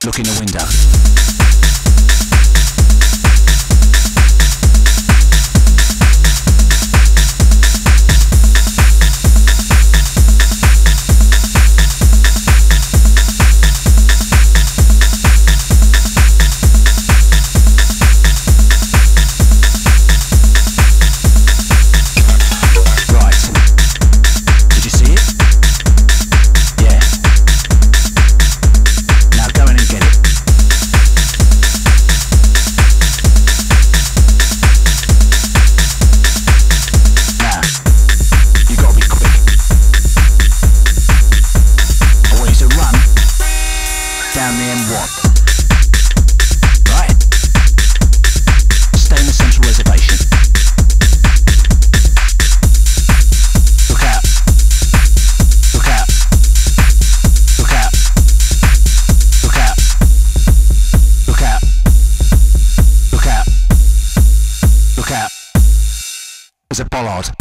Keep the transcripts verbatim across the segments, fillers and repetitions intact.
look in the window. Is it Bollard?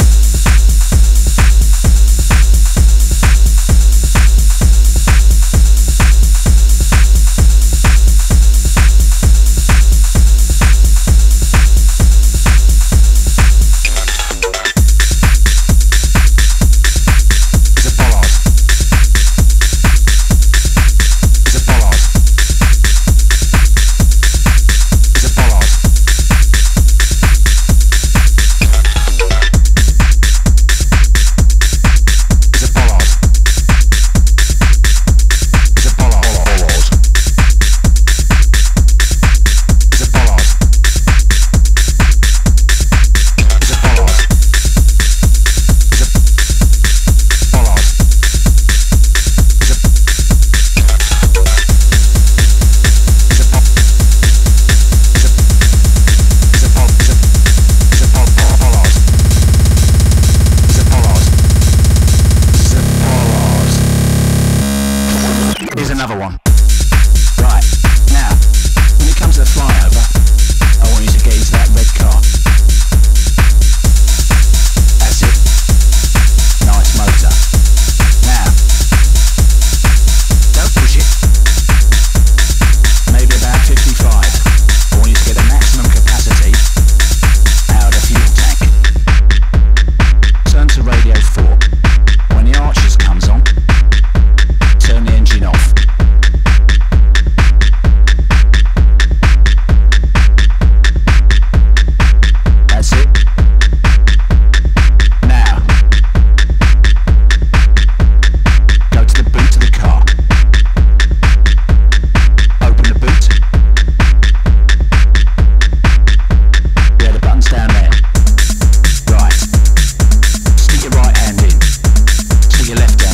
Here's another one. Right, now, when it comes to the flyover, I want you to get into that red car. That's it. Nice motor. Now, don't push it. Maybe about fifty-five. I want you to get the maximum capacity out of the fuel tank. Turn to radio four. When the Archers comes on, turn the engine off. That's it. Now, go to the boot of the car. Open the boot. Yeah, the button's down there. Right. Stick your right hand in. Stick your left hand.